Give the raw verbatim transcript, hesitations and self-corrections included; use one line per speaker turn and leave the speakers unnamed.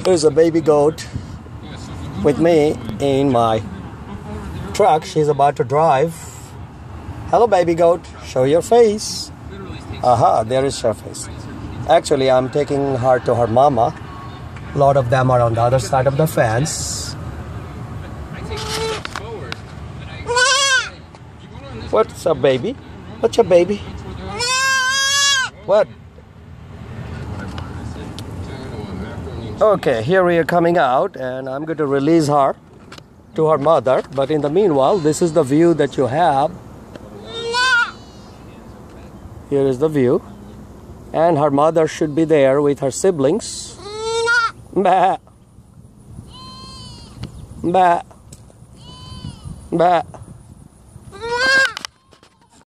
There's a baby goat with me in my truck. She's about to drive. Hello, baby goat. Show your face. Aha, there is her face. Actually, I'm taking her to her mama. A lot of them are on the other side of the fence. What's up, baby? What's up, baby? What? Okay, here we are coming out, and I'm going to release her to her mother. But in the meanwhile, this is the view that you have. Here is the view. And her mother should be there with her siblings. Bah. Bah. Bah.